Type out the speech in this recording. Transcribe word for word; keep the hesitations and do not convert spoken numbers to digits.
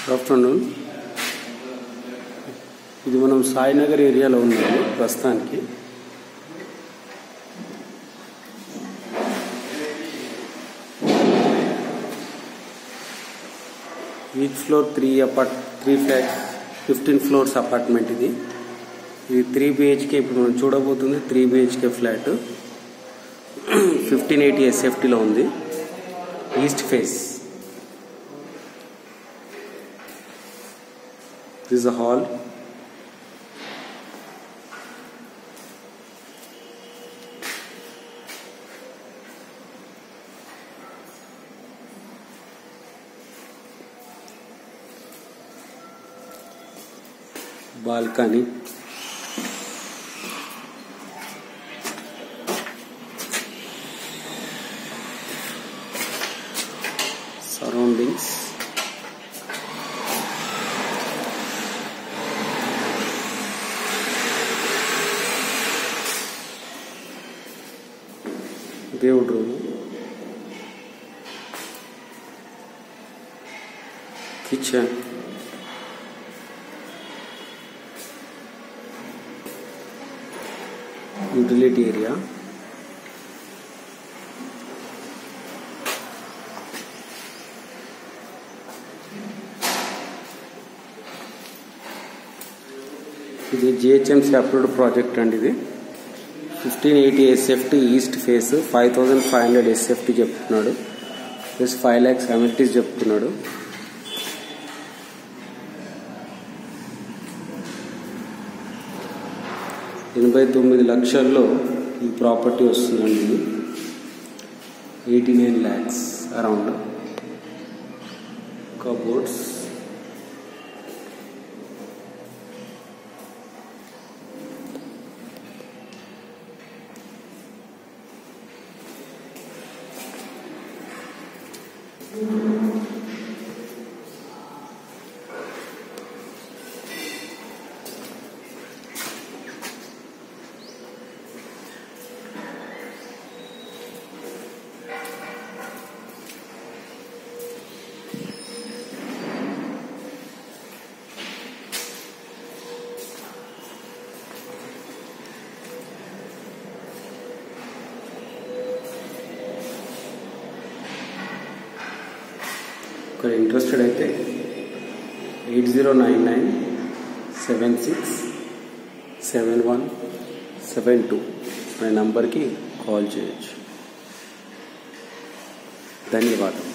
Afternoon ఇది మనం సాయినగర్ ఏరియాలో ఉన్నాము ప్రస్తుతానికి. Each floor three apart three flats fifteen floors apartment. ఇది ఇది త్రీ బిహెచ్కే. ఇప్పుడు మనం చూడబోతుంది three BHK flat. Fifteen eighty ఎస్ఎఫ్టీలో ఉంది. East face. This is a hall. Balcony. Surroundings. దేవుడు రూమ్, కిచెన్, యూటిలిటీ ఏరియా, ఇది జిహెచ్ఎంసీ అప్రూవ్డ్ ప్రాజెక్ట్ అండి. ఇది fifteen eighty SFT east face. Five thousand five hundred SFT చెప్తున్నాడు. ప్లస్ ఫైవ్ ల్యాక్స్ అమ్యూనిటీస్ చెప్తున్నాడు. ఎనభై తొమ్మిది లక్షల్లో ఈ ప్రాపర్టీ వస్తుందండి. ఇది eighty nine lakhs around. Cupboards, ఒక ఇంట్రెస్టెడ్ అయితే eight zero nine nine seven six seven one seven two అనే నంబర్కి కాల్ చేయొచ్చు. ధన్యవాదాలు.